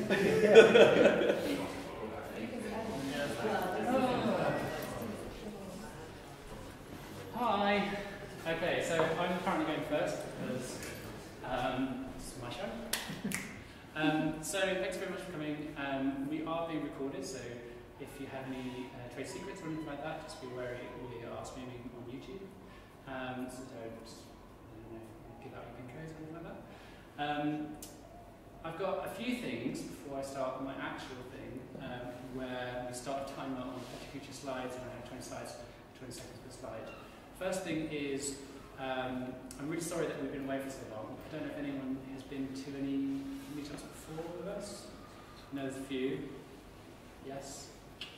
Hi. Okay, so I'm currently going first because this is my show. So thanks very much for coming. We are being recorded, so if you have any trade secrets or anything like that, just be wary. We are streaming on YouTube, so don't give out your pin codes or anything like that. I've got a few things before I start my actual thing, where we start a timer on Pecha Kucha slides, and I have 20 slides, 20 seconds per slide. First thing is, I'm really sorry that we've been away for so long. I don't know if anyone has been to any meetups before with us. No, there's a few. Yes.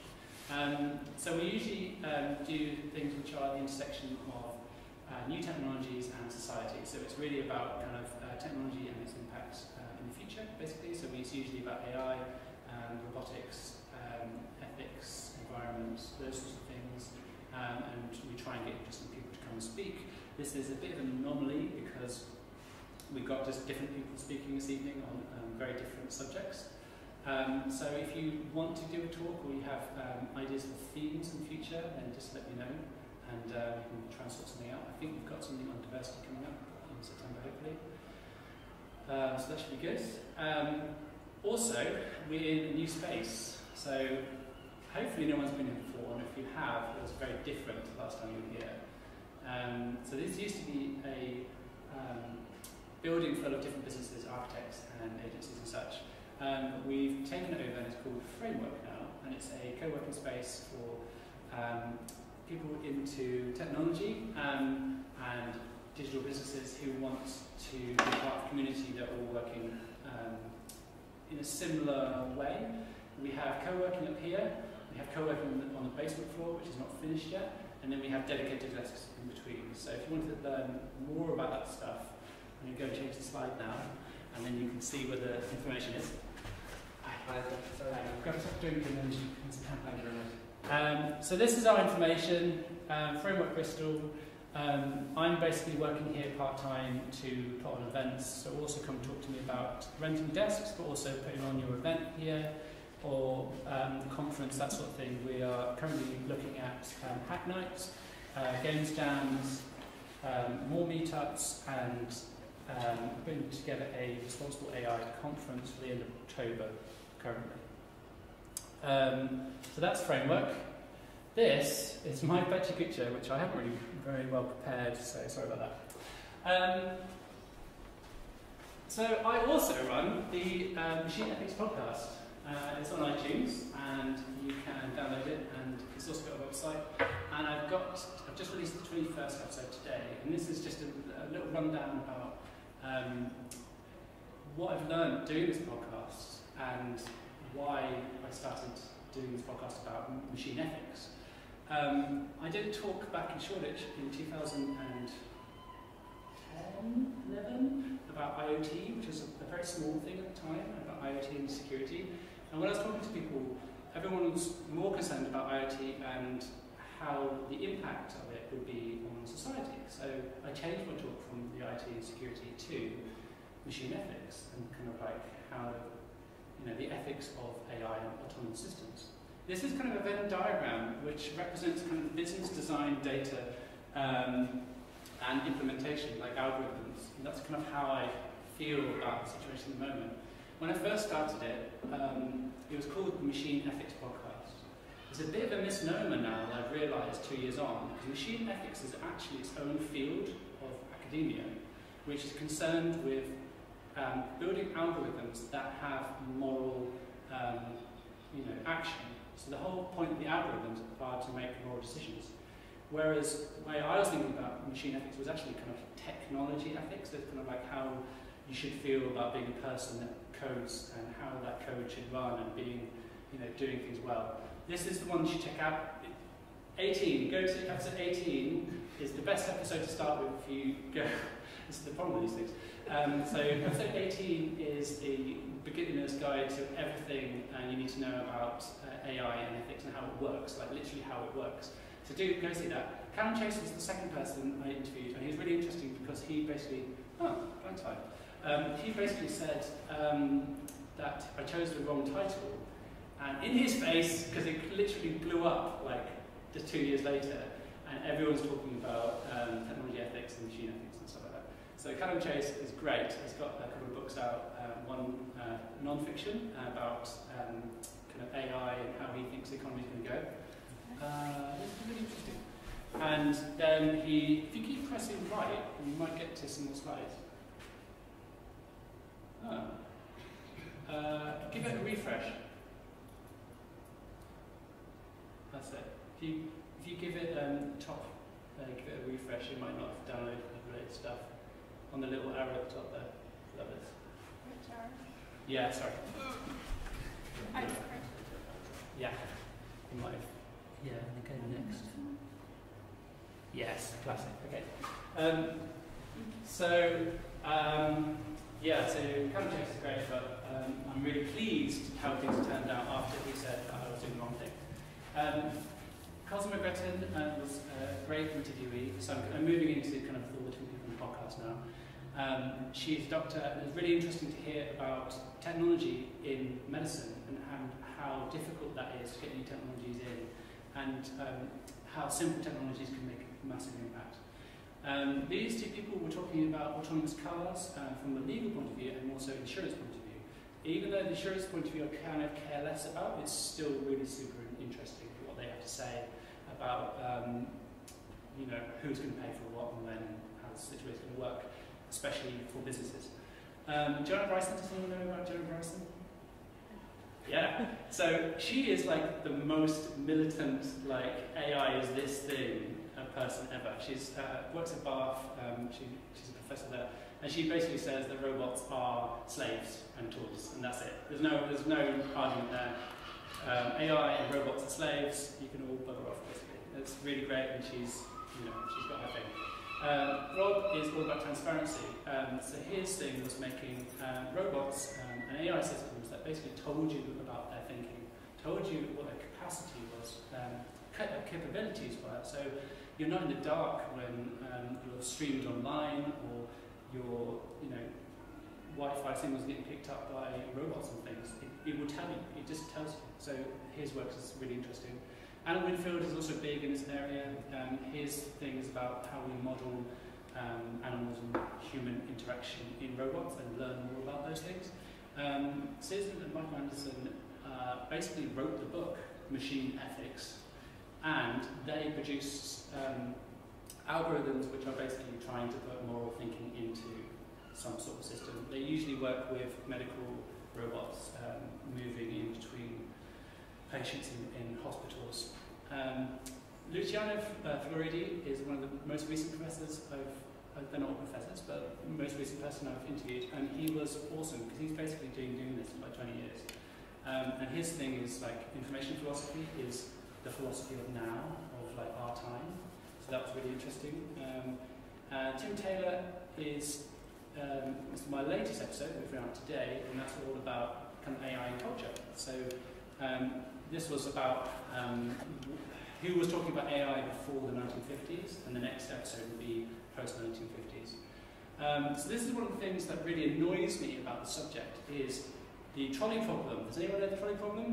So we usually do things which are the intersection of new technologies and society. So it's really about kind of technology and its impact in the future, basically. So it's usually about AI, robotics, ethics, environment, those sorts of things. And we try and get interesting people to come and speak. This is a bit of an anomaly because we've got just different people speaking this evening on very different subjects. So if you want to do a talk or you have ideas for themes in the future, then just let me know and we can try and sort something out. I think we've got something on diversity coming up in September, hopefully. So that should be good. Also, we're in a new space. So hopefully no one's been here before, and if you have, it was very different last time you were here. So this used to be a building full of different businesses, architects and agencies and such. We've taken it over and it's called Framework now, and it's a co-working space for people into technology and digital businesses who want to be part of a community that are all working in a similar way. We have co-working up here. We have co-working on the basement floor, which is not finished yet, and then we have dedicated desks in between. So if you want to learn more about that stuff, I'm going to go and change the slide now, and then you can see where the information is. Grab a drink and then you can sit down. Thank you very much. So this is our information, Framework Bristol. I'm basically working here part-time to put on events, so also come talk to me about renting desks, but also putting on your event here, or conference, that sort of thing. We are currently looking at hack nights, games jams, more meetups, and putting together a responsible AI conference for the end of October currently. So that's Framework. This is my Pecha Kucha, which I haven't really very well prepared, so sorry about that. So I also run the Machine Ethics podcast. It's on iTunes, and you can download it, and it's also got a website. And I've just released the 21st episode today, and this is just a little rundown about what I've learned doing this podcast and why I started doing this podcast about machine ethics. I did a talk back in Shoreditch in 2010, 11, about IoT, which was a very small thing at the time, about IoT and security. And when I was talking to people, everyone was more concerned about IoT and how the impact of it would be on society. So I changed my talk from the IoT and security to machine ethics and kind of like how, the ethics of AI and autonomous systems. This is kind of a Venn diagram which represents kind of business design data and implementation, like algorithms. And that's kind of how I feel about the situation at the moment. When I first started it, it was called the Machine Ethics Podcast. It's a bit of a misnomer now that I've realised 2 years on, because machine ethics is actually its own field of academia, which is concerned with building algorithms that have moral action. So the whole point of the algorithms are to make moral decisions. Whereas the way I was thinking about machine ethics was actually kind of technology ethics. It's kind of like how you should feel about being a person that codes and how that code should run and being, doing things well. This is the one you should check out. 18, go to episode 18 is the best episode to start with if you go. This is the problem with these things. So episode 18 is the beginner's guide to everything you need to know about AI and ethics and how it works, like literally how it works. So go see that. Callum Chase was the second person I interviewed, and he was really interesting because he basically, he basically said that I chose the wrong title, and in his face, because it literally blew up like just 2 years later, and everyone's talking about technology ethics and machine ethics and stuff like that. So Callum Chase is great. He's got a couple of books out, one non-fiction about kind of AI and how he thinks the economy is going to go. It's really interesting. And then if you keep pressing right, you might get to some more slides. Give it a refresh. That's it. If you give it give it a refresh, you might not have downloaded the related stuff. On the little arrow at the top there. Love it. Which arrow? Yeah, sorry. Oh, sorry. Yeah. You might have. Yeah, and then go next. Yes, classic. Okay. Yeah, so Callum Chase is great, but I'm really pleased how things turned out after he said that I was doing the wrong thing. Cosmo Gretton was a great interviewee, so I'm moving into kind of all the two people in the podcast now. She's a doctor, and it's really interesting to hear about technology in medicine and how difficult that is to get new technologies in, and how simple technologies can make a massive impact. These two people were talking about autonomous cars from a legal point of view and also insurance point of view. Even though the insurance point of view I kind of care less about, it's still really super interesting what they have to say about who's going to pay for what and when and how the situation is going to work, especially for businesses. Joanna Bryson, does anyone know about Joanna Bryson? Yeah, so she is like the most militant, like AI is this thing person ever. She's works at Bath. She's a professor there, and she basically says that robots are slaves and tools, and that's it. There's no argument there. AI and robots are slaves. You can all bugger off basically. It's really great, and she's got her thing. Rob is all about transparency. So his thing was making robots and AI systems that basically told you about their thinking, told you what their capacity was, capabilities were. So you're not in the dark when you're streamed online or your Wi-Fi signals getting picked up by robots and things. It will tell you. It just tells you. So his work is really interesting. Alan Winfield is also big in this area. His thing is about how we model animals and human interaction in robots and learn more about those things. Susan and Michael Anderson basically wrote the book Machine Ethics, and they produce algorithms which are basically trying to put moral thinking into some sort of system. They usually work with medical robots moving in between patients in hospitals. Luciano Floridi is one of the most recent professors they're not all professors, but the most recent person I've interviewed, and he was awesome because he's basically doing this for like 20 years. And his thing is like information philosophy is the philosophy of now, of like our time. So that was really interesting. Tim Taylor is my latest episode, which we're out today, and that's all about kind of AI and culture. So this was about who was talking about AI before the 1950s, and the next episode would be post-1950s. So this is one of the things that really annoys me about the subject is the trolley problem. Does anyone know the trolley problem?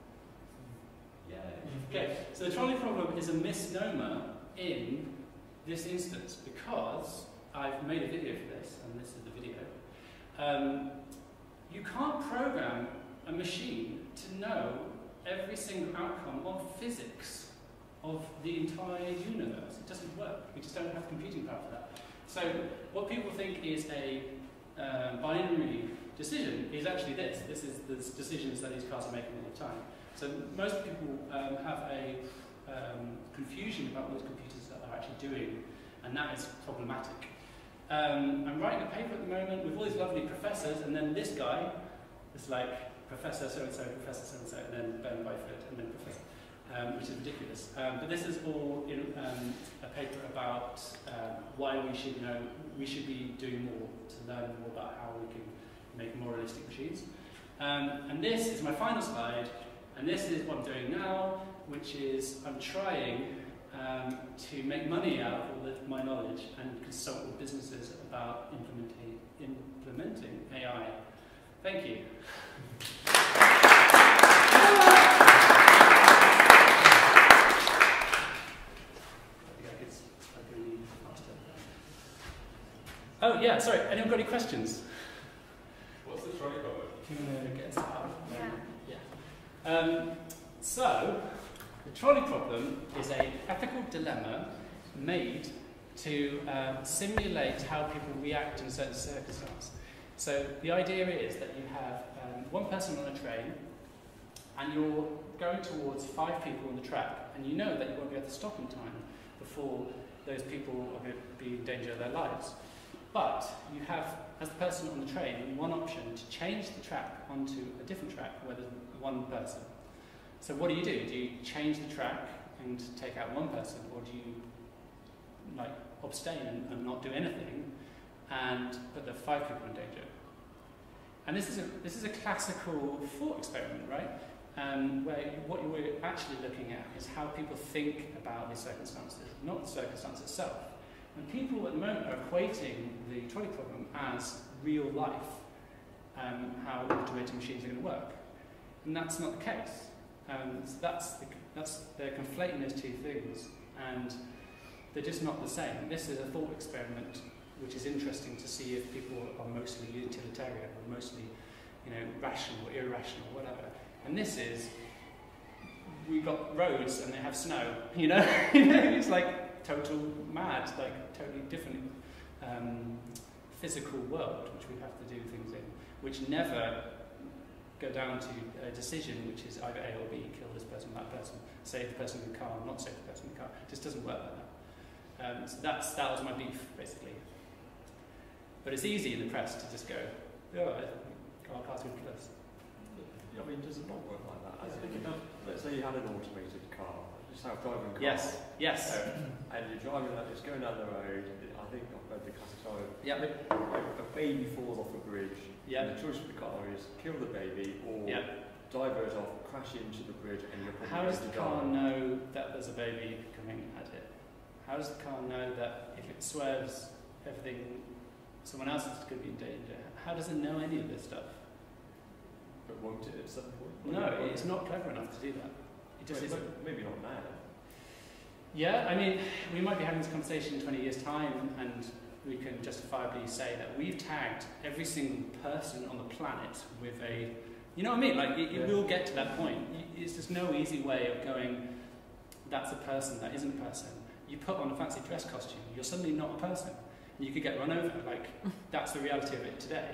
Yeah. Okay, so the trolley problem is a misnomer in this instance because I've made a video for this, and this is the video. You can't program a machine to know every single outcome of physics of the entire universe. It doesn't work. We just don't have computing power for that. So what people think is a binary decision is actually this. This is the decisions that these cars are making all the time. So most people have a confusion about what computers are actually doing, and that is problematic. I'm writing a paper at the moment with all these lovely professors, and then this guy is like Professor so-and-so, Professor so-and-so, and then Ben Byford, and then Professor, which is ridiculous. But this is all a paper about why we should be doing more to learn more about how we can make more realistic machines. And this is my final slide, and this is what I'm doing now, which is I'm trying to make money out of all my knowledge and consult with businesses about implementing AI. Thank you. anyone got any questions? What's the trolley problem? Do you want to get us out? Yeah. Yeah. So, the trolley problem is an ethical dilemma made to simulate how people react in certain circumstances. So the idea is that you have one person on a train and you're going towards 5 people on the track, and you know that you won't be able to stop in time before those people are going to be in danger of their lives. But you have, as the person on the train, one option to change the track onto a different track where there's one person. So what do? Do you change the track and take out one person, or do you abstain and not do anything and put the 5 people in danger? And this is a classical thought experiment, right? Where what we're actually looking at is how people think about these circumstances, not the circumstance itself. And people at the moment are equating the trolley problem as real life, how automated machines are going to work. And that's not the case. So they're conflating those two things, and they're just not the same. This is a thought experiment which is interesting to see if people are mostly utilitarian or mostly, rational or irrational, whatever. And this is, we've got roads and they have snow, it's like total mad, like totally different physical world which we have to do things in, which never go down to a decision which is either A or B, kill this person, that person, save the person in the car, not save the person in the car. It just doesn't work like that. So that was my beef, basically. But it's easy in the press to just go, our car's going to kill us. I mean, does it not work like that? Let's say you had an automated car, just have driving car. Yes. And you're driving that, it's going down the road. I think I've read the classic story. Yep. A baby falls off a bridge. Yep. And the choice for the car is kill the baby or divert off, crash into the bridge, and you're probably How does the car die. know that there's a baby coming at it? How does the car know that if it swerves, someone else is going to be in danger? How does it know any of this stuff? But won't it at some point? No, it's not clever enough to do that. It just isn't. Maybe not now. Yeah, I mean, we might be having this conversation in 20 years' time, and we can justifiably say that we've tagged every single person on the planet with a, you know what I mean? Like, it will get to that point. It's just no easy way of going, that's a person, that isn't a person. You put on a fancy dress costume, you're suddenly not a person. You could get run over. Like, that's the reality of it today,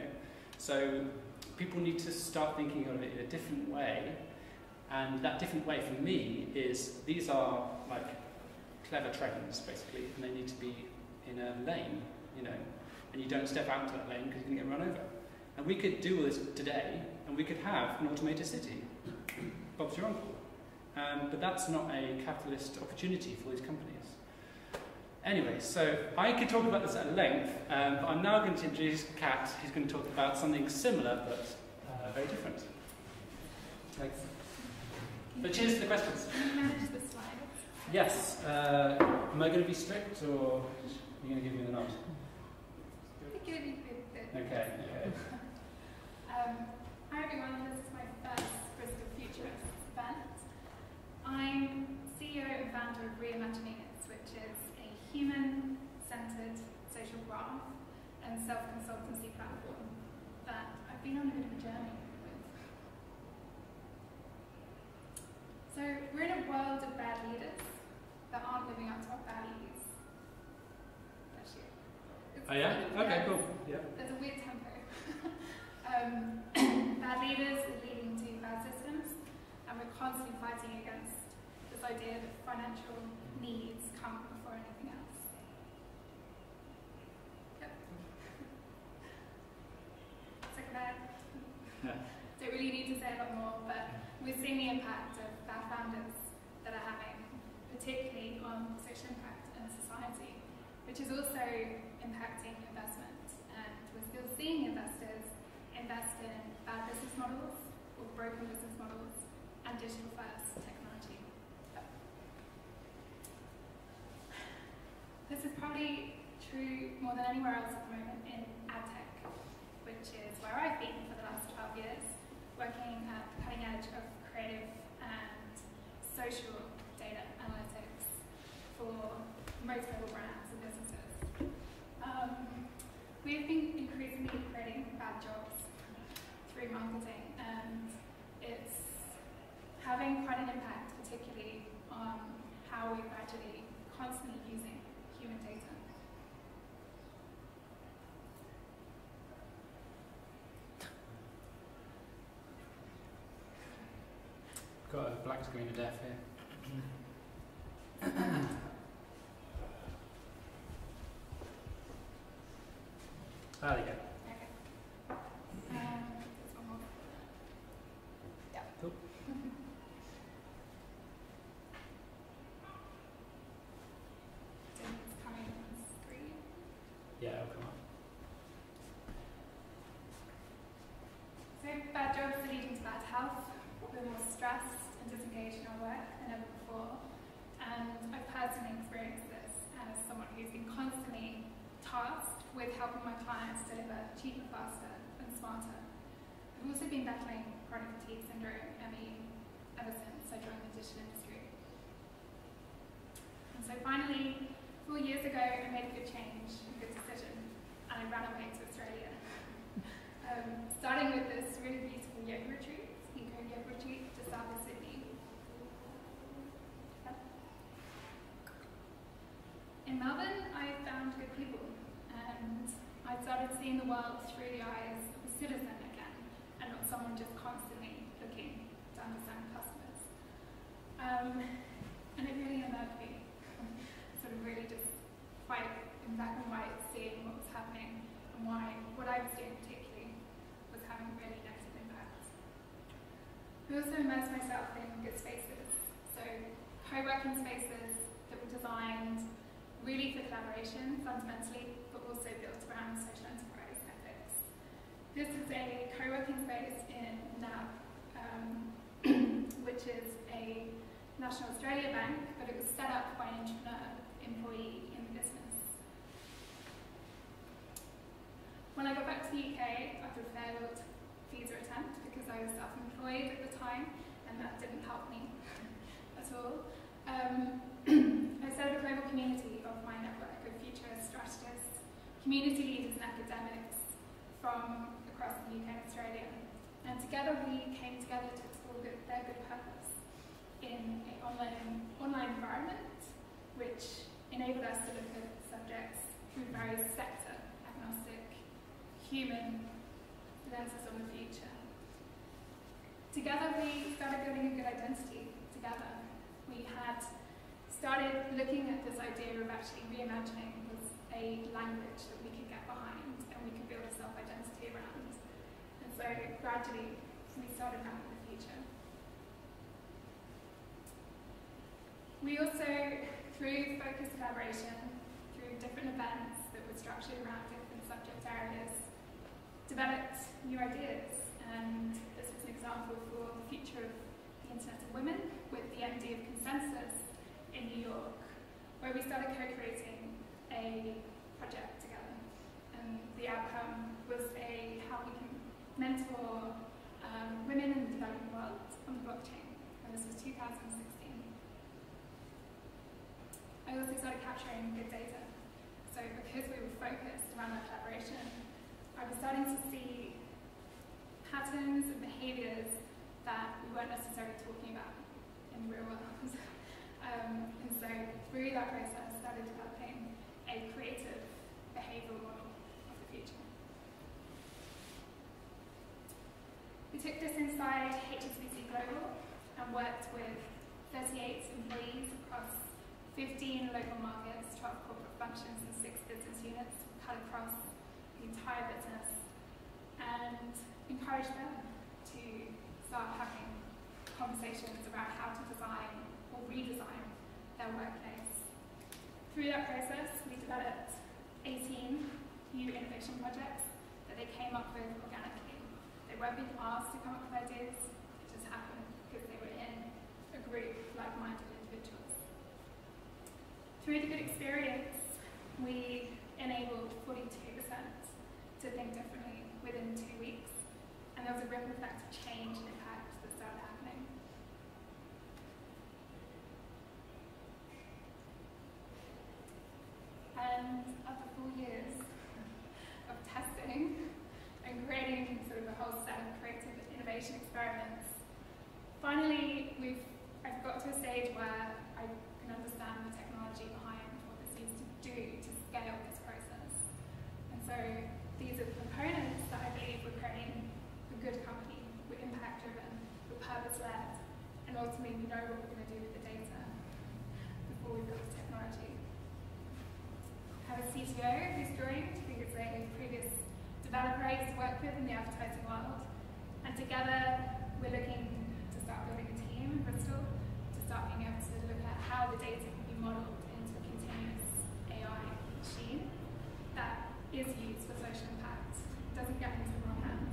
So people need to start thinking of it in a different way, and that different way for me is these are like clever trains, basically, and they need to be in a lane, and you don't step out into that lane because you're going to get run over. And we could do all this today, and we could have an automated city. Bob's your uncle. But that's not a capitalist opportunity for these companies. Anyway, so I could talk about this at length, but I'm now going to introduce Kat, who's going to talk about something similar, but very different. Thanks. But cheers to the questions. Can you manage the slides? Yes. Am I going to be strict, or are you going to give me the nod? I think it'd be good. Okay. Hi everyone, this is my first Bristol Futurists event. I'm CEO and founder of Reimagining It, which is a human-centered social graph and self-consultancy platform that I've been on a bit of a journey with. So we're in a world of bad leaders that aren't living up to our values. Bless you. Oh yeah? Okay, cool. Yeah. There's a weird tempo. Bad leaders are leading to bad systems, and we're constantly fighting against this idea that financial needs come before anything else. Yep. Second bad. Don't really need to say a lot more, but we're seeing the impact of bad founders that are having, particularly on social impact and society, which is also impacting investment. And we're still seeing investors invest in bad business models or broken business models and digital first technology. This is probably true more than anywhere else at the moment in ad tech, which is where I've been for the last 12 years, working at the cutting edge of creative and social data analytics for most global brands and businesses. we've been increasingly creating bad jobs through marketing, and it's having quite an impact, particularly on how we're gradually constantly using human data. Got a black screen of death here. There you go. Okay. There's one more. Yeah. Cool. So it's coming on screen. Yeah, it'll come up. So bad jobs are leading to bad health. We're more stressed and disengaged in our work than ever before. And I've personally experienced this as someone who's been constantly tasked with helping my clients deliver cheaper, faster, and smarter. I've also been battling chronic fatigue syndrome, ME, ever since I joined the digital industry. And so finally, 4 years ago, I made a good change, a good decision, and I ran away to Australia. Starting with this really beautiful yoga retreat, eco-yoga retreat just south of Sydney. In Melbourne, I found good people, and I started seeing the world through the eyes of a citizen again, and not someone just constantly looking to understand customers. And it really unnerved me, sort of really just quite in black and white, seeing what was happening and why what I was doing particularly was having really negative impact. I also immersed myself in good spaces, so co-working spaces that were designed really for collaboration, fundamentally, but also built around social enterprise ethics. This is a co-working space in NAB, which is a National Australia bank, but it was set up by an entrepreneur employee in the business. When I got back to the UK, after a failed visa attempt, because I was self-employed at the time, and that didn't help me at all, I set up a global community of my network of future strategists, community leaders and academics from across the UK and Australia. And together we came together to explore their good purpose in an online environment which enabled us to look at subjects through various sector, agnostic, human lenses on the future. Together we started building a good identity together. We had started looking at this idea of actually reimagining was a language that we could get behind and we could build a self-identity around. And so gradually we started mapping the future. We also, through focused collaboration, through different events that were structured around different subject areas, developed new ideas. And this is an example for the future of the Internet of Women with the MD of Consensus in New York, where we started co-creating a project together. And the outcome was how we can mentor women in the developing world on the blockchain. And this was 2016. I also started capturing good data. So because we were focused around that collaboration, I was starting to see patterns and behaviors that we weren't necessarily talking about in the real world. And so through that process, I started developing a creative behavioural model of the future. We took this inside HSBC Global and worked with 38 employees across 15 local markets, 12 corporate functions and 6 business units cut across the entire business, and encouraged them to start having conversations about how to design or redesign their workplace. Through that process, we developed 18 new innovation projects that they came up with organically. They weren't being asked to come up with ideas, it just happened because they were in a group of like-minded individuals. Through the good experience, we enabled 42% to think differently within 2 weeks, and there was a ripple effect of change and impact that started happening. And after 4 years of stage where I can understand the technology behind what this needs to do to scale this process. And so these are the components that I believe will create a good company. We're impact-driven, we're purpose-led, and ultimately we know what we're going to do with the data before we build the technology. I have a CTO who's joined, who is a previous developer I used to work with in the advertising world. And together, we're looking to start building a team in Bristol to start being able to look at how the data can be modeled into a continuous AI machine that is used for social impact, doesn't get into the wrong hands.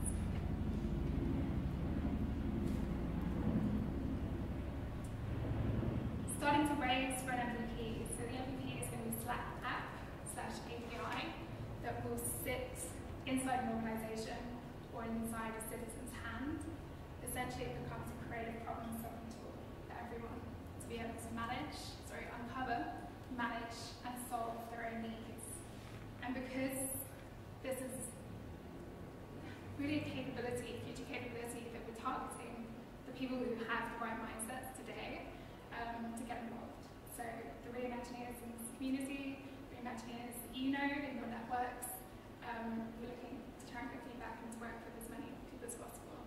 Starting to raise for an MVP. So the MVP is going to be Slack app/API that will sit inside an organization or inside a citizen's hand. Essentially, it becomes a creative problem-solving tool for everyone to be able to uncover, manage, and solve their own needs. And because this is really a capability, future capability that we're targeting the people who have the right mindsets today to get involved. So the Reimagineers in this community, Reimagineers that you know in your networks, we're looking to try and get feedback and to work with as many people as possible.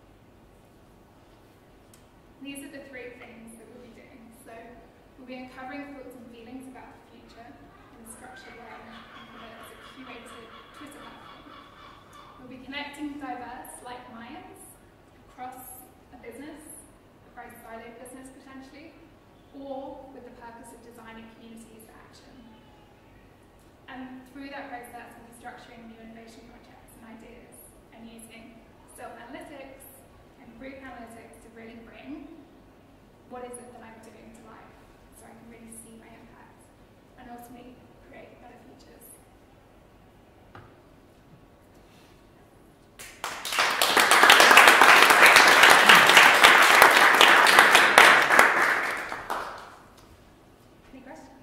These are the three things that we'll be doing. So we'll be uncovering thoughts and feelings about the future in a structured way as a curated Twitter platform. We'll be connecting diverse, like minds across a business, a very siloed business potentially, or with the purpose of designing communities for action. And through that process, we'll be structuring new innovation projects and ideas and using self-analytics and group analytics to really bring what is it that I'm doing to life so I can really see my impact and ultimately create better futures. Any questions?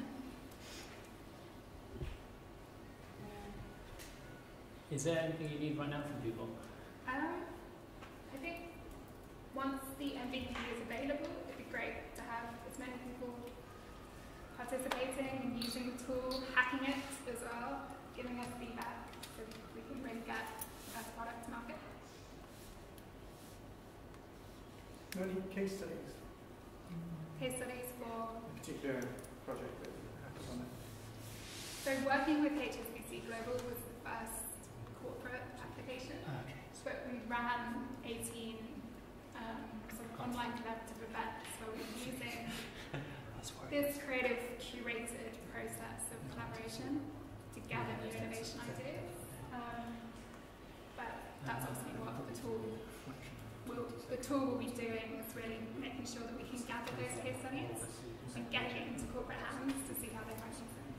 Is there anything you need right now from people? I think once the MVP is available, it'd be great to have as many people participating and using the tool, hacking it as well, giving us feedback so we can really get the best product to market. Any case studies? Case studies for? A particular project that hackers on it? So working with HSBC Global was the first corporate application. But we ran 18 sort of online collaborative events where we were using this creative curated process of collaboration to gather new innovation ideas. But that's obviously what the tool will be doing, is really making sure that we can gather those case studies and get it into corporate hands to see how they might use it.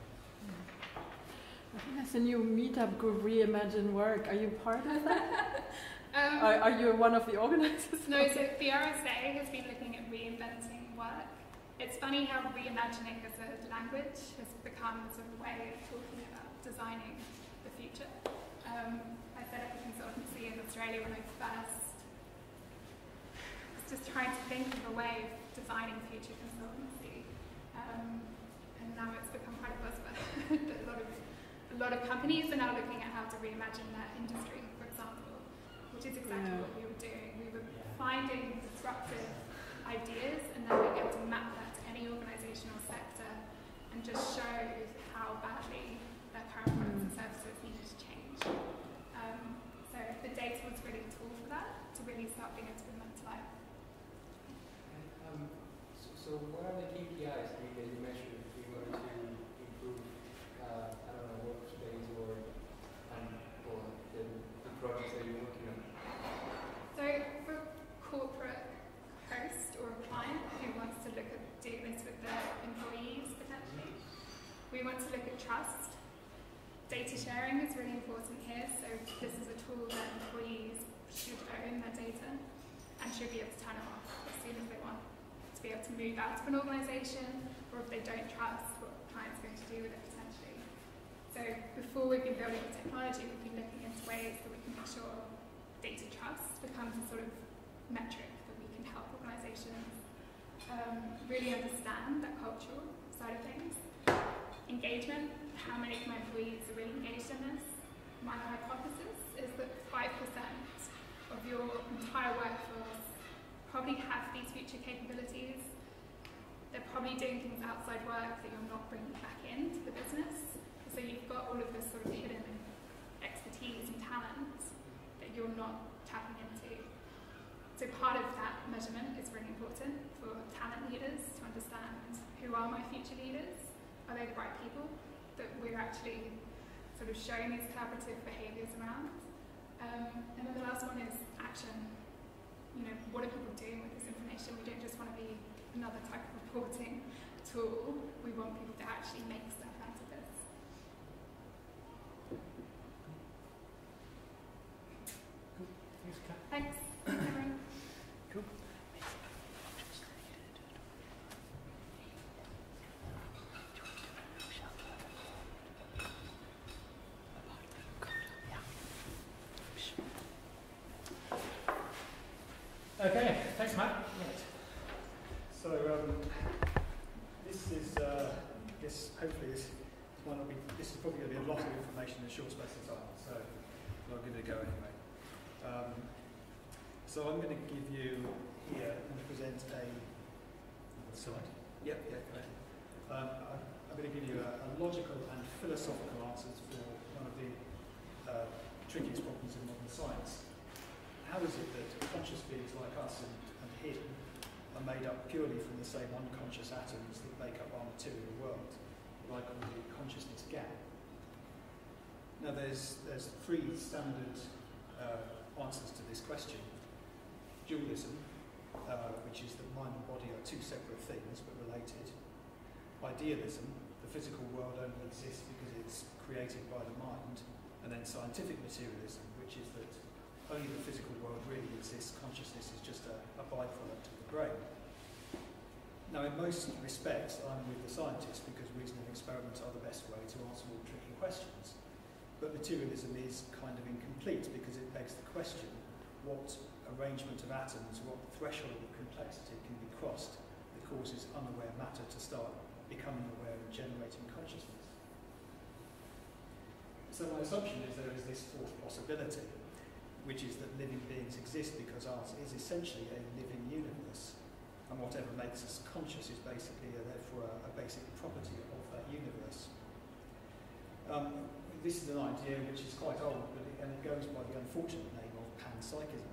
I think there's a new meetup group, Reimagine Work. Are you part of that? Are you one of the organizers? No, so the RSA has been looking at reinventing work. It's funny how reimagining as a language has become a sort of way of talking about designing the future. I set up a consultancy in Australia when I first was just trying to think of a way of designing future consultancy. And now it's become quite a buzzword. A lot of companies are now looking at how to reimagine their industry, for example, which is exactly what we were doing. We were finding disruptive ideas and then being able to map that to any organisation or sector and just show how badly their current products and services needed to change. So the data was really a tool for that, to really start being able to bring that to life. So what are the KPIs that you measure if you were to improve, workspace or the projects that you're working on? So for a corporate host or a client who wants to look at doing this with their employees potentially, we want to look at trust. Data sharing is really important here, so this is a tool that employees should own their data and should be able to turn it off as soon as they want, to be able to move out of an organisation, or if they don't trust what the client's going to do with it potentially. So before we've been building the technology, we've been looking into ways that we can make sure data trust becomes a sort of metric that we can help organisations really understand that cultural side of things. Engagement, how many of my employees are really engaged in this? My hypothesis is that 5% of your entire workforce probably have these future capabilities. They're probably doing things outside work that you're not bringing back into the business. So you've got all of this sort of hidden expertise and talent that you're not tapping into. So part of that measurement is really important for talent leaders to understand who are my future leaders. Are they the right people that we're actually sort of showing these collaborative behaviours around? And then the last one is action. You know, what are people doing with this information? We don't just want to be another type of reporting tool. We want people to actually make stuff out of this. Thanks, everyone. Cool. Okay, thanks, Matt. Right. So this is, hopefully this might not be, this is probably going to be a lot of information in a short space of time, so I'll give it a go anyway. So I'm going to give you here, I'm going to present a slide. Yep, yeah, correct. I'm going to give you a logical and philosophical answers for one of the trickiest problems in modern science. How is it that conscious beings like us and him are made up purely from the same unconscious atoms that make up our material world, what I call the consciousness gap? Now there's three standard answers to this question. Dualism, which is that mind and body are two separate things but related. Idealism, the physical world only exists because it's created by the mind. And then scientific materialism, which is that only the physical world really exists, consciousness is just a byproduct of the brain. Now in most respects I'm with the scientists because reason and experiment are the best way to answer all tricky questions. But materialism is kind of incomplete because it begs the question, what arrangement of atoms, what threshold of complexity can be crossed that causes unaware matter to start becoming aware and generating consciousness? So my assumption is there is this fourth possibility, which is that living beings exist because ours is essentially a living universe, and whatever makes us conscious is basically therefore a basic property of that universe. This is an idea which is quite old, but it goes by the unfortunate name of panpsychism.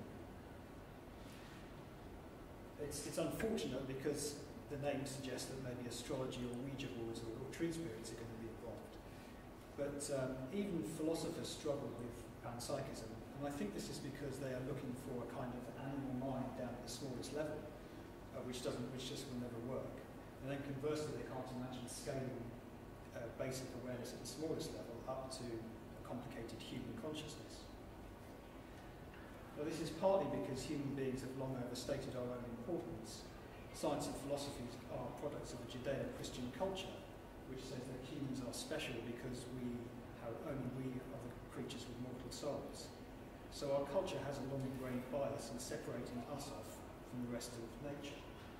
It's unfortunate because the name suggests that maybe astrology or Ouija boards or tree spirits are going to be involved. But even philosophers struggle with panpsychism. And I think this is because they are looking for a kind of animal mind down at the smallest level, which just will never work. And then conversely, they can't imagine scaling basic awareness at the smallest level up to a complicated human consciousness. Now this is partly because human beings have long overstated our own importance. Science and philosophy are products of a Judeo-Christian culture, which says that humans are special because only we are the creatures with mortal souls. So our culture has a long ingrained bias in separating us off from the rest of nature.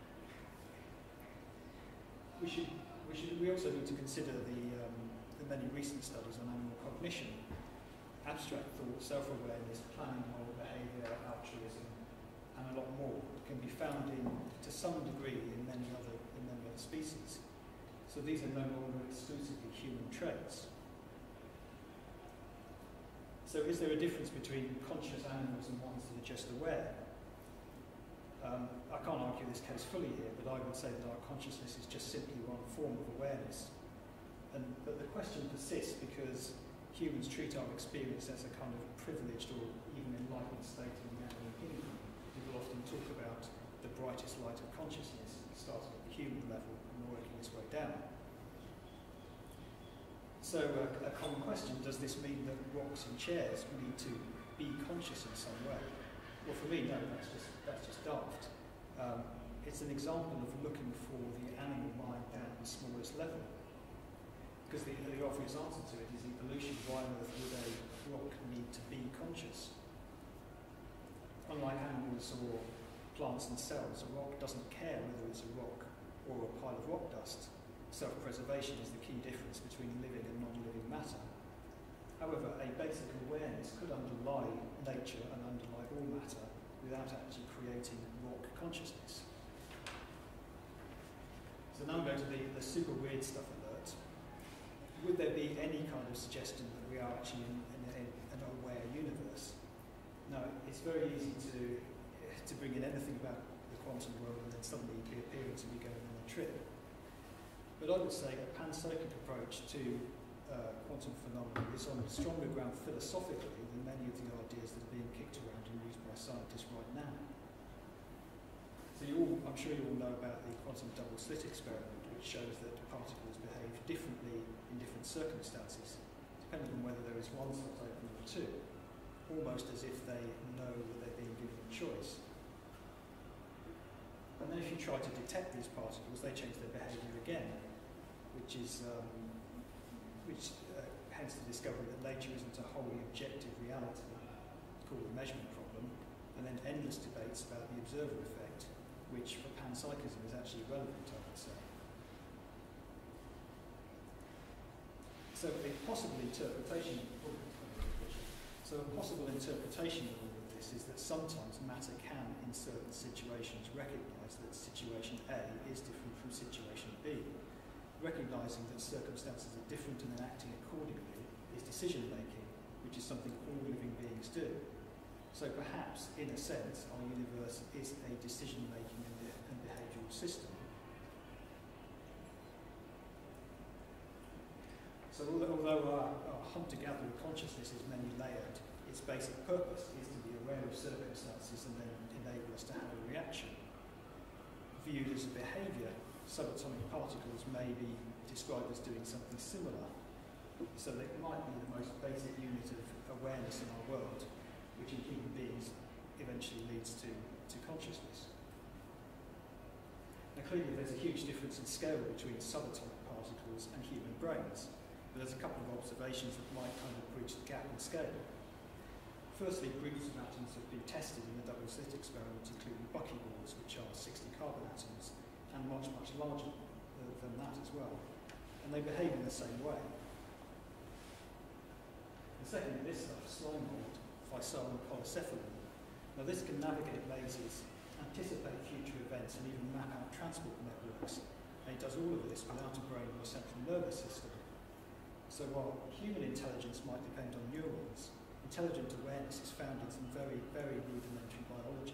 We also need to consider the many recent studies on animal cognition, abstract thought, self-awareness, planning, moral behaviour, altruism, and a lot more can be found to some degree in many other species. So these are no longer exclusively human traits. So is there a difference between conscious animals and ones that are just aware? I can't argue this case fully here, but I would say that our consciousness is just simply one form of awareness. But the question persists because humans treat our experience as a kind of privileged or even enlightened state in the animal kingdom. People often talk about the brightest light of consciousness, starting at the human level and working its way down. So a common question, does this mean that rocks and chairs need to be conscious in some way? Well, for me, no, that's just daft. It's an example of looking for the animal mind down at the smallest level. Because the obvious answer to it is evolution. Why on earth would a rock need to be conscious? Unlike animals or plants and cells. A rock doesn't care whether it's a rock or a pile of rock dust. Self-preservation is the key difference between living and non-living matter. However, a basic awareness could underlie nature and underlie all matter without actually creating rock consciousness. So now I'm going to the super weird stuff alert. Would there be any kind of suggestion that we are actually in an aware universe? Now, it's very easy to bring in anything about the quantum world and then suddenly be appearing to be going on a trip. But I would say a panpsychic approach to quantum phenomena is on stronger ground philosophically than many of the ideas that are being kicked around and used by scientists right now. So I'm sure you all know about the quantum double slit experiment, which shows that particles behave differently in different circumstances, depending on whether there is one slit open or two, almost as if they know that they're being given a choice. And then if you try to detect these particles, they change their behaviour again, which hence the discovery that nature isn't a wholly objective reality, called the measurement problem, and then endless debates about the observer effect, which for panpsychism is actually irrelevant, I would say. So a possible interpretation of all of this is that sometimes matter can, in certain situations, recognise that situation A is different from situation B. Recognising that circumstances are different and then acting accordingly is decision-making, which is something all living beings do. So perhaps, in a sense, our universe is a decision-making and behavioural system. So although our hunter-gatherer consciousness is many-layered, its basic purpose is to be aware of circumstances and then enable us to have a reaction. Viewed as a behaviour, subatomic particles may be described as doing something similar, so they might be the most basic unit of awareness in our world, which in human beings eventually leads to consciousness. Now clearly there's a huge difference in scale between subatomic particles and human brains, but there's a couple of observations that might kind of bridge the gap in scale. Firstly, groups of atoms have been tested in the double slit experiment, including buckyballs, which are 60 carbon atoms, and much, much larger than that as well. And they behave in the same way. And secondly, this stuff, slime mold, Physarum polycephalum. Now this can navigate mazes, anticipate future events, and even map out transport networks. And it does all of this without a brain or a central nervous system. So while human intelligence might depend on neurons, intelligent awareness is found in some very, very rudimentary biology.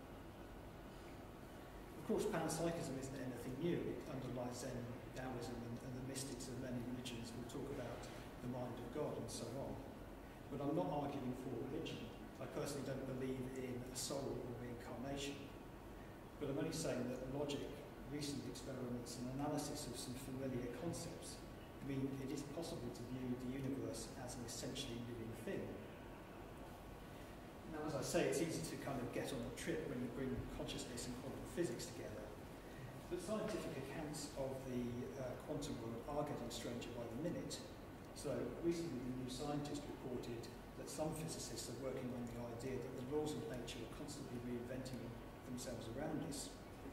Of course, panpsychism isn't anything new. It underlies Zen, Taoism, and the mystics of many religions will talk about the mind of God and so on. But I'm not arguing for religion. I personally don't believe in a soul or reincarnation. But I'm only saying that logic, recent experiments, and analysis of some familiar concepts mean it is possible to view the universe as an essentially living thing. Now, as I say, it's easy to kind of get on a trip when you bring consciousness and quantum physics together. But scientific accounts of the quantum world are getting stranger by the minute. So recently the New Scientist reported that some physicists are working on the idea that the laws of nature are constantly reinventing themselves around us.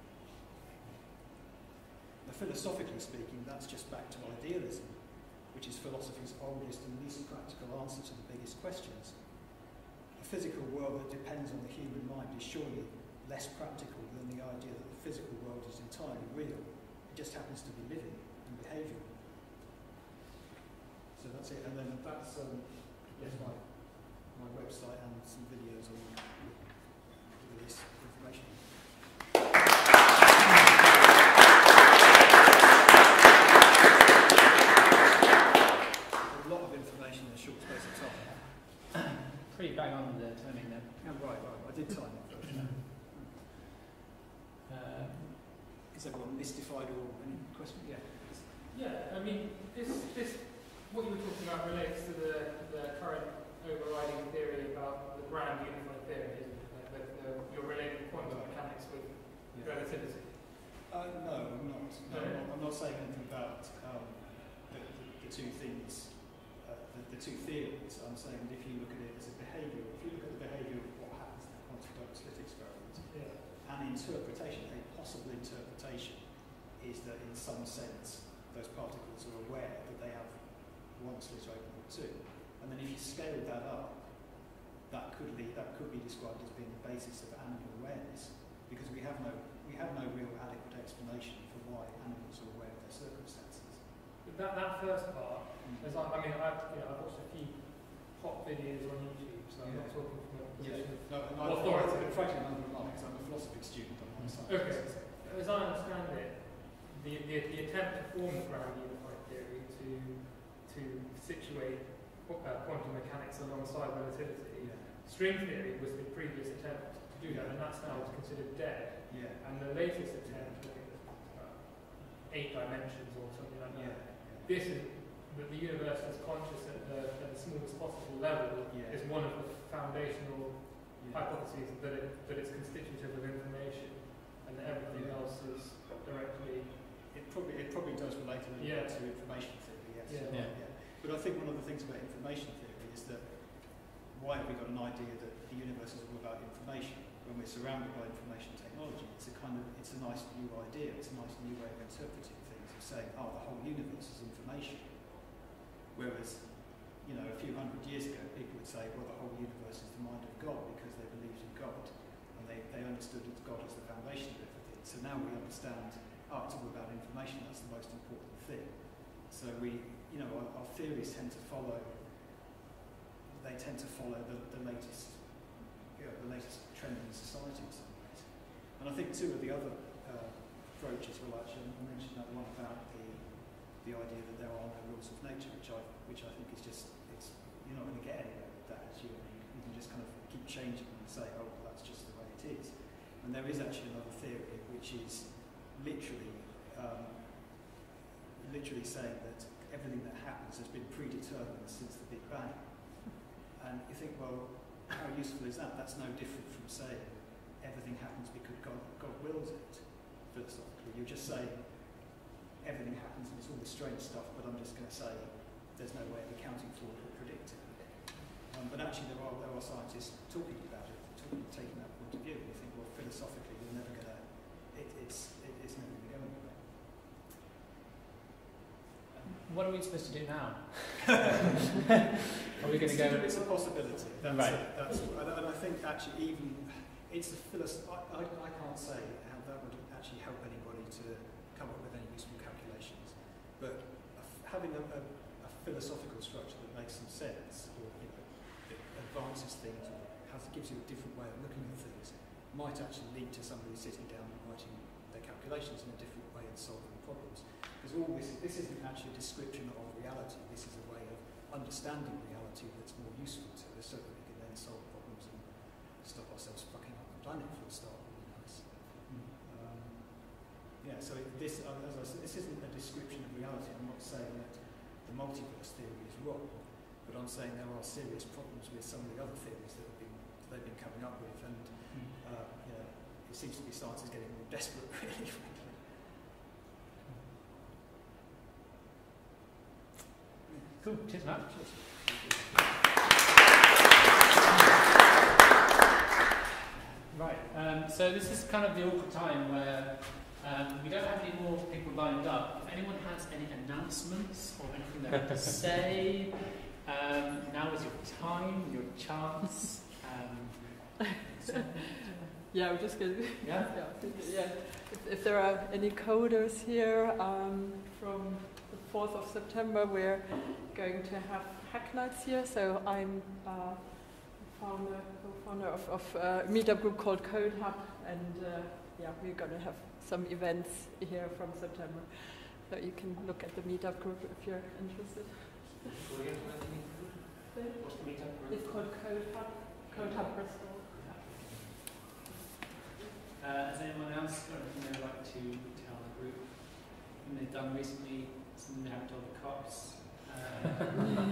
Now, philosophically speaking, that's just back to idealism, which is philosophy's oldest and least practical answer to the biggest questions. A physical world that depends on the human mind is surely less practical than the idea that the physical world is entirely real. It just happens to be living and behaving. So that's it. And then that's yes, my website and some videos on this information. A lot of information in a short space of time. Pretty bang on the timing there. Yeah, right. I did time it first. Is everyone mystified or any question? Yeah. Yeah, I mean, what you were talking about relates to the current overriding theory about the grand unified theory, isn't it? Like you're relating quantum mechanics with relativity. No, I'm not. No, I'm not saying anything about the two things, the two theories. I'm saying that if you look at it as a behaviour, if you look at the behaviour of what happens in the quantum double slit experiment, and interpretation is that in some sense those particles are aware that they have one slit open or two. And then if you scale that up, that could be described as being the basis of animal awareness, because we have no real adequate explanation for why animals are aware of their circumstances. That first part, I've watched a few pop videos on YouTube, so I'm not talking from a position of authority. Frankly, none of them are, because I'm a philosophy student on my side. Okay. As I understand it, the attempt to form the ground unified theory to situate quantum mechanics alongside relativity, string theory was the previous attempt to do that, and that's now considered dead. Yeah. And the latest attempt, I think it was about 8 dimensions or something like that. This is that the universe is conscious at the smallest possible level is one of the foundational hypotheses that it's constitutive of information, and that everything else is directly. It probably does relate a little bit to information theory. Yes. But I think one of the things about information theory is that why have we got an idea that the universe is all about information when we're surrounded by information technology? It's a nice new idea. It's a nice new way of interpreting things, of saying, oh, the whole universe is information. Whereas, a few hundred years ago, people would say, well, the whole universe is the mind of God because they believed in God, and they understood God as the foundation of everything. So now we understand, it's all about information. That's the most important thing. So our theories tend to follow. They tend to follow the latest trend in society in some ways. And I think two of the other approaches will actually mention that one about the idea that there are no rules of nature, which I think is you're not going to get anywhere with that. You can just kind of keep changing and say, oh, well, that's just the way it is. And there is actually another theory which is literally saying that everything that happens has been predetermined since the Big Bang. And you think, well, how useful is that? That's no different from saying everything happens because God wills it, philosophically. You're just saying everything happens and it's all this strange stuff, but I'm just going to say there's no way of accounting for it or predicting it. But actually there are scientists talking about it, taking that point of view. And you think, well, philosophically, you're never going to, it's never going to go anywhere. What are we supposed to do now? Are we going to go? It's a possibility. And I think actually it's a I can't say how that would actually help anybody to come up with any useful calculations. But having a philosophical structure that makes some sense, or it advances things, or gives you a different way of looking at things, might actually lead to somebody sitting down and writing their calculations in a different way and solving problems. Because all this isn't actually a description of reality. This is a way of understanding reality that's more useful to us, so that we can then solve problems and stop ourselves fucking up the planet for a start. Would be nice. So this, as I said, this isn't a description of reality. I'm not saying that the multiverse theory is wrong, but I'm saying there are serious problems with some of the other theories that they've been coming up with, and it seems to be science is getting more desperate, really. Cool. Cheers, Matt. Cheers. Right. So this is kind of the awkward time where we don't have any more people lined up. If anyone has any announcements or anything they have to say, now is your time, your chance. Yeah, we're just going to. Yeah. If there are any coders here from the 4th of September, we're going to have hack nights here. So I'm co-founder of a meetup group called Code Hub, and we're going to have some events here from September. So you can look at the meetup group if you're interested. What's the meetup group? It's called Code Hub Bristol. Has anyone else got anything they'd like to tell the group? Something they've done recently, something they haven't told the cops? That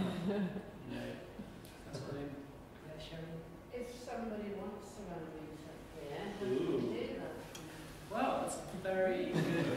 sort of thing. Yeah, Sherry? If somebody wants to run a meetup here, how Ooh. can you do that? Well, that's a very good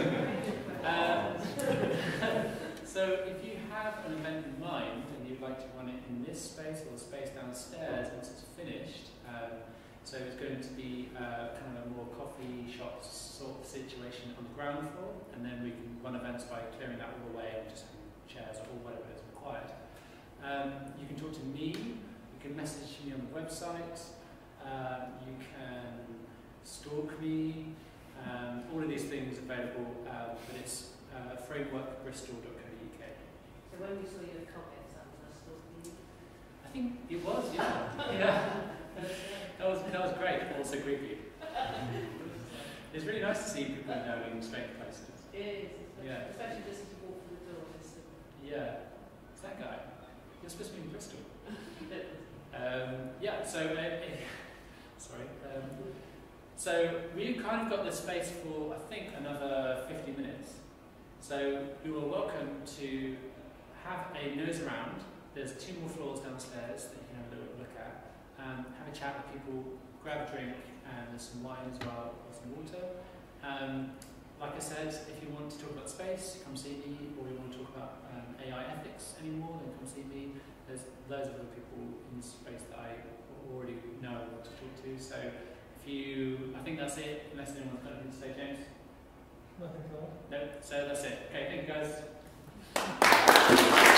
So if you have an event in mind and you'd like to run it in this space or the space downstairs once it's finished, So it's going to be kind of a more coffee shop sort of situation on the ground floor, and then we can run events by clearing that all away and just having chairs or whatever is required. You can talk to me, you can message me on the website, you can stalk me, all of these things available, but it's frameworkbristol.co.uk. So when we saw your comments, that was us talking. I think it was, yeah. Yeah. That was great, but also creepy. It's really nice to see people I know in strange places. It is, Yeah. especially just as you walk through the door. Yeah. It's that guy. You're supposed to be in Bristol. Yeah, so sorry. So we've kind of got the space for, I think, another 50 minutes. So you are welcome to have a nose around. There's 2 more floors downstairs that you can have a little look at. Have a chat with people, grab a drink, and there's some wine as well, or some water. Like I said, if you want to talk about space, come see me, or you want to talk about AI ethics anymore, then come see me. There's loads of other people in the space that I already know and want to talk to. So if you, I think that's it, unless anyone's got anything to say, James? Nothing further. No, so that's it. Okay, thank you guys.